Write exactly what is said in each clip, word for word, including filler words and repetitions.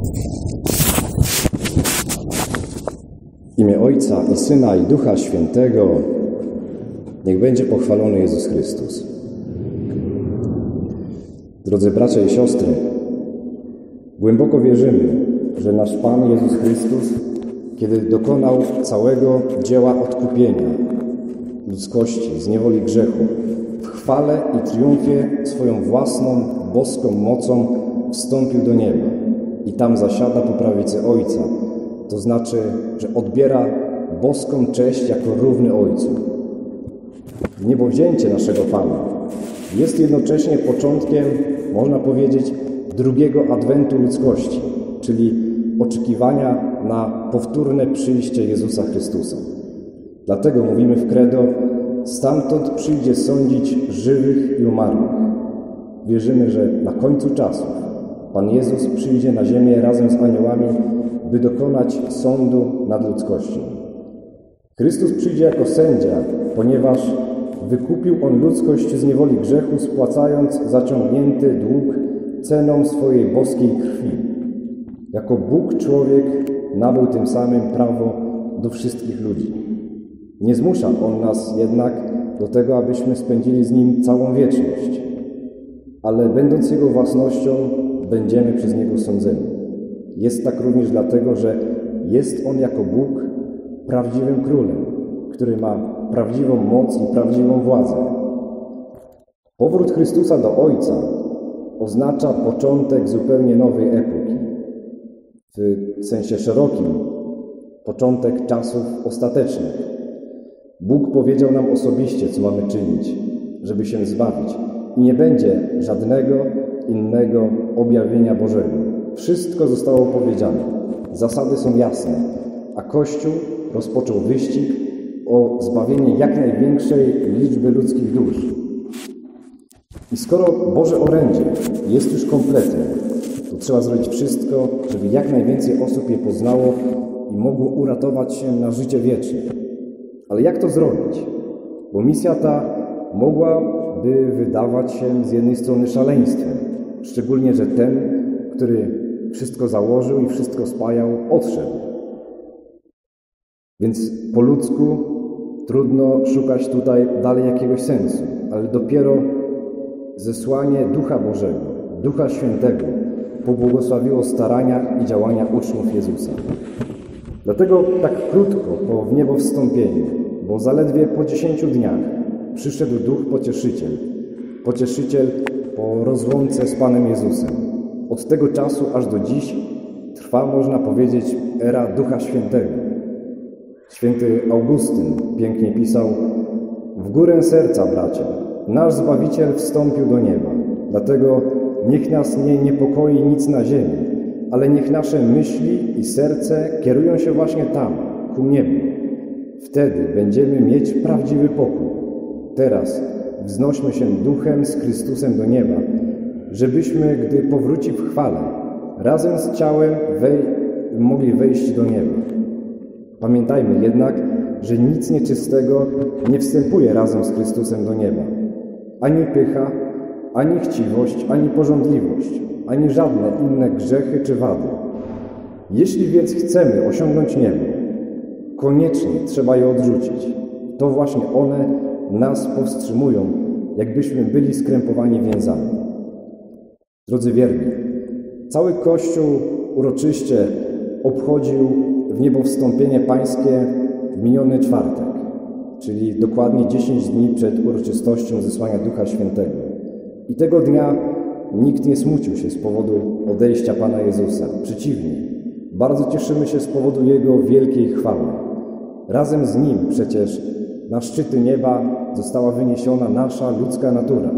W imię Ojca i Syna i Ducha Świętego niech będzie pochwalony Jezus Chrystus. Drodzy bracia i siostry, głęboko wierzymy, że nasz Pan Jezus Chrystus, kiedy dokonał całego dzieła odkupienia ludzkości z niewoli grzechu, w chwale i triumfie swoją własną, boską mocą wstąpił do nieba i tam zasiada po prawicy Ojca. To znaczy, że odbiera boską cześć jako równy Ojcu. Niebowzięcie naszego Pana jest jednocześnie początkiem, można powiedzieć, drugiego adwentu ludzkości, czyli oczekiwania na powtórne przyjście Jezusa Chrystusa. Dlatego mówimy w credo: stamtąd przyjdzie sądzić żywych i umarłych. Wierzymy, że na końcu czasów Pan Jezus przyjdzie na ziemię razem z aniołami, by dokonać sądu nad ludzkością. Chrystus przyjdzie jako sędzia, ponieważ wykupił On ludzkość z niewoli grzechu, spłacając zaciągnięty dług ceną swojej boskiej krwi. Jako Bóg człowiek nabył tym samym prawo do wszystkich ludzi. Nie zmusza On nas jednak do tego, abyśmy spędzili z Nim całą wieczność, ale będąc Jego własnością, będziemy przez Niego sądzeni. Jest tak również dlatego, że jest On jako Bóg prawdziwym królem, który ma prawdziwą moc i prawdziwą władzę. Powrót Chrystusa do Ojca oznacza początek zupełnie nowej epoki. W sensie szerokim początek czasów ostatecznych. Bóg powiedział nam osobiście, co mamy czynić, żeby się zbawić. I nie będzie żadnego innego objawienia Bożego. Wszystko zostało powiedziane. Zasady są jasne, a Kościół rozpoczął wyścig o zbawienie jak największej liczby ludzkich dusz. I skoro Boże orędzie jest już kompletne, to trzeba zrobić wszystko, żeby jak najwięcej osób je poznało i mogło uratować się na życie wieczne. Ale jak to zrobić? Bo misja ta mogłaby wydawać się z jednej strony szaleństwem, szczególnie, że ten, który wszystko założył i wszystko spajał, odszedł. Więc po ludzku trudno szukać tutaj dalej jakiegoś sensu, ale dopiero zesłanie Ducha Bożego, Ducha Świętego pobłogosławiło starania i działania uczniów Jezusa. Dlatego tak krótko po wniebowstąpieniu, bo zaledwie po dziesięciu dniach przyszedł Duch Pocieszyciel, Pocieszyciel po rozłące z Panem Jezusem. Od tego czasu aż do dziś trwa, można powiedzieć, era Ducha Świętego. Święty Augustyn pięknie pisał: w górę serca, bracia, nasz Zbawiciel wstąpił do nieba. Dlatego niech nas nie niepokoi nic na ziemi, ale niech nasze myśli i serce kierują się właśnie tam, ku niebu. Wtedy będziemy mieć prawdziwy pokój. Teraz wznośmy się duchem z Chrystusem do nieba, żebyśmy, gdy powróci w chwale, razem z ciałem wej mogli wejść do nieba. Pamiętajmy jednak, że nic nieczystego nie wstępuje razem z Chrystusem do nieba. Ani pycha, ani chciwość, ani pożądliwość, ani żadne inne grzechy czy wady. Jeśli więc chcemy osiągnąć niebo, koniecznie trzeba je odrzucić. To właśnie one nas powstrzymują, jakbyśmy byli skrępowani więzami. Drodzy wierni, cały Kościół uroczyście obchodził wniebowstąpienie Pańskie w miniony czwartek, czyli dokładnie dziesięć dni przed uroczystością zesłania Ducha Świętego. I tego dnia nikt nie smucił się z powodu odejścia Pana Jezusa. Przeciwnie, bardzo cieszymy się z powodu Jego wielkiej chwały. Razem z Nim przecież na szczyty nieba została wyniesiona nasza ludzka natura.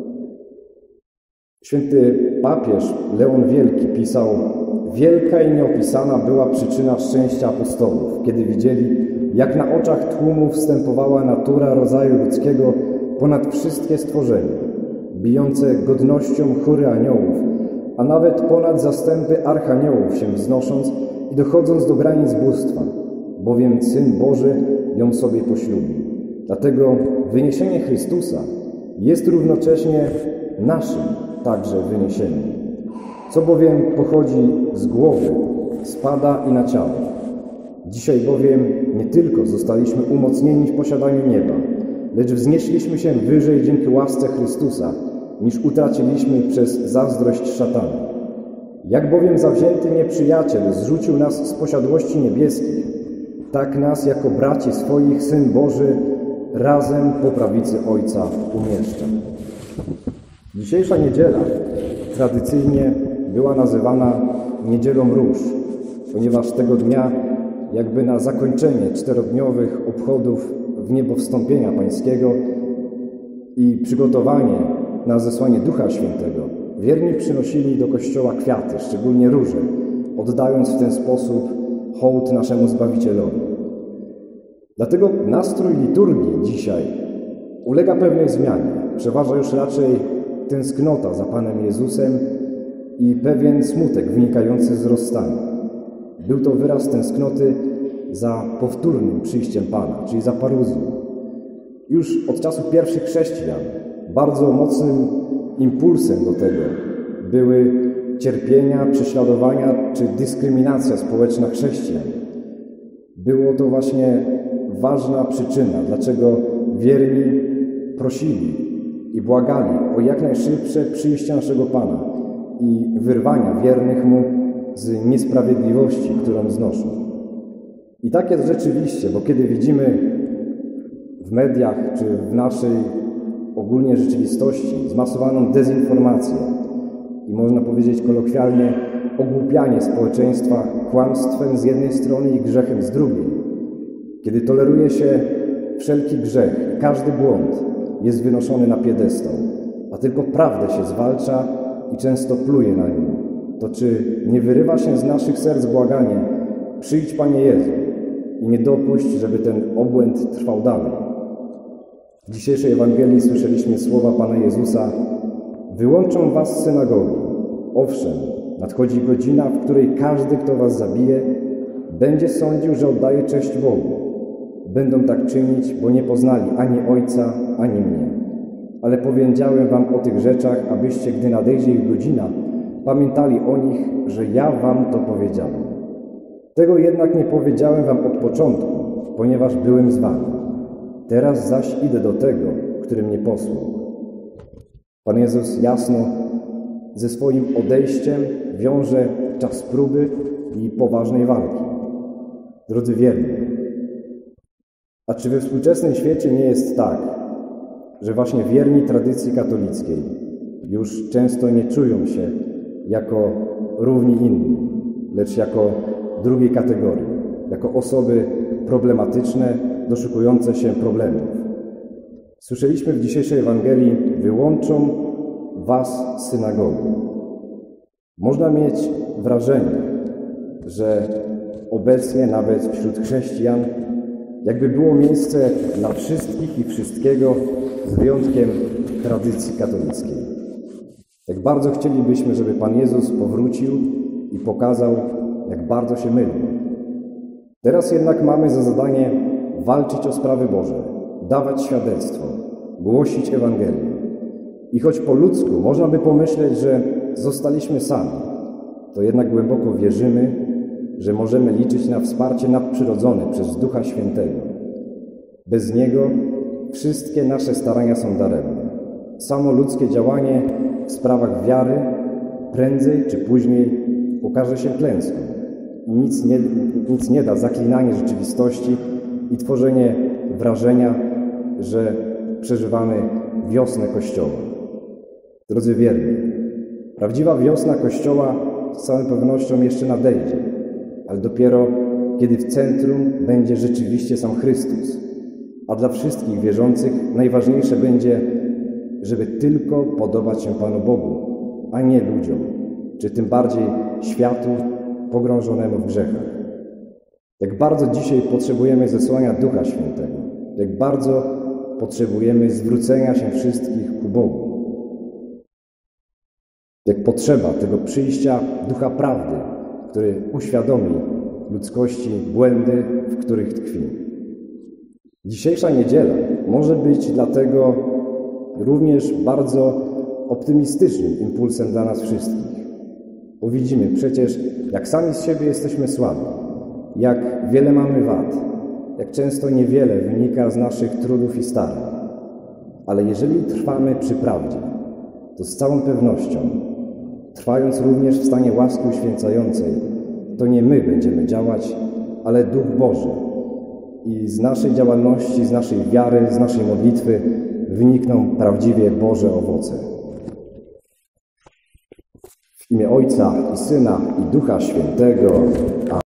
Święty papież Leon Wielki pisał: wielka i nieopisana była przyczyna szczęścia apostołów, kiedy widzieli, jak na oczach tłumu wstępowała natura rodzaju ludzkiego ponad wszystkie stworzenia, bijące godnością chóry aniołów, a nawet ponad zastępy archaniołów się wznosząc i dochodząc do granic bóstwa, bowiem Syn Boży ją sobie poślubił. Dlatego wyniesienie Chrystusa jest równocześnie naszym także wyniesieniem. Co bowiem pochodzi z głowy, spada i na ciało. Dzisiaj bowiem nie tylko zostaliśmy umocnieni w posiadaniu nieba, lecz wznieśliśmy się wyżej dzięki łasce Chrystusa, niż utraciliśmy przez zazdrość szatana. Jak bowiem zawzięty nieprzyjaciel zrzucił nas z posiadłości niebieskich, tak nas jako braci swoich Syn Boży razem po prawicy Ojca umieszcza. Dzisiejsza niedziela tradycyjnie była nazywana Niedzielą Róż, ponieważ tego dnia jakby na zakończenie czterodniowych obchodów wniebowstąpienia Pańskiego i przygotowanie na zesłanie Ducha Świętego, wierni przynosili do kościoła kwiaty, szczególnie róże, oddając w ten sposób hołd naszemu Zbawicielowi. Dlatego nastrój liturgii dzisiaj ulega pewnej zmianie. Przeważa już raczej tęsknota za Panem Jezusem i pewien smutek wynikający z rozstania. Był to wyraz tęsknoty za powtórnym przyjściem Pana, czyli za paruzją. Już od czasu pierwszych chrześcijan bardzo mocnym impulsem do tego były cierpienia, prześladowania czy dyskryminacja społeczna chrześcijan. Było to właśnie ważna przyczyna, dlaczego wierni prosili i błagali o jak najszybsze przyjście naszego Pana i wyrwania wiernych Mu z niesprawiedliwości, którą znoszą. I tak jest rzeczywiście, bo kiedy widzimy w mediach czy w naszej ogólnie rzeczywistości zmasowaną dezinformację i można powiedzieć kolokwialnie ogłupianie społeczeństwa kłamstwem z jednej strony i grzechem z drugiej, kiedy toleruje się wszelki grzech, każdy błąd jest wynoszony na piedestał, a tylko prawdę się zwalcza i często pluje na nią, to czy nie wyrywa się z naszych serc błaganie: przyjdź, Panie Jezu, i nie dopuść, żeby ten obłęd trwał dalej. W dzisiejszej Ewangelii słyszeliśmy słowa Pana Jezusa: wyłączą was z synagogi. Owszem, nadchodzi godzina, w której każdy, kto was zabije, będzie sądził, że oddaje cześć Bogu. Będą tak czynić, bo nie poznali ani Ojca, ani mnie. Ale powiedziałem wam o tych rzeczach, abyście, gdy nadejdzie ich godzina, pamiętali o nich, że ja wam to powiedziałem. Tego jednak nie powiedziałem wam od początku, ponieważ byłem z wami. Teraz zaś idę do tego, który mnie posłał. Pan Jezus jasno ze swoim odejściem wiąże czas próby i poważnej walki. Drodzy wierni, a czy we współczesnym świecie nie jest tak, że właśnie wierni tradycji katolickiej już często nie czują się jako równi inni, lecz jako drugiej kategorii, jako osoby problematyczne, doszukujące się problemów? Słyszeliśmy w dzisiejszej Ewangelii: wyłączą was z synagogi. Można mieć wrażenie, że obecnie nawet wśród chrześcijan jakby było miejsce dla wszystkich i wszystkiego z wyjątkiem tradycji katolickiej. Jak bardzo chcielibyśmy, żeby Pan Jezus powrócił i pokazał, jak bardzo się myli. Teraz jednak mamy za zadanie walczyć o sprawy Boże, dawać świadectwo, głosić Ewangelię. I choć po ludzku można by pomyśleć, że zostaliśmy sami, to jednak głęboko wierzymy, że możemy liczyć na wsparcie nadprzyrodzone przez Ducha Świętego. Bez Niego wszystkie nasze starania są daremne. Samo ludzkie działanie w sprawach wiary prędzej czy później okaże się klęską. I nic nie, nic nie da zaklinanie rzeczywistości i tworzenie wrażenia, że przeżywamy wiosnę Kościoła. Drodzy wierni, prawdziwa wiosna Kościoła z całą pewnością jeszcze nadejdzie, ale dopiero kiedy w centrum będzie rzeczywiście sam Chrystus. A dla wszystkich wierzących najważniejsze będzie, żeby tylko podobać się Panu Bogu, a nie ludziom, czy tym bardziej światu pogrążonemu w grzechach. Jak bardzo dzisiaj potrzebujemy zesłania Ducha Świętego, jak bardzo potrzebujemy zwrócenia się wszystkich ku Bogu. Jak potrzeba tego przyjścia Ducha Prawdy, który uświadomi ludzkości błędy, w których tkwi. Dzisiejsza niedziela może być dlatego również bardzo optymistycznym impulsem dla nas wszystkich. Bo widzimy przecież, jak sami z siebie jesteśmy słabi, jak wiele mamy wad, jak często niewiele wynika z naszych trudów i starań. Ale jeżeli trwamy przy prawdzie, to z całą pewnością, trwając również w stanie łaski uświęcającej, to nie my będziemy działać, ale Duch Boży. I z naszej działalności, z naszej wiary, z naszej modlitwy wynikną prawdziwie Boże owoce. W imię Ojca i Syna i Ducha Świętego. Amen.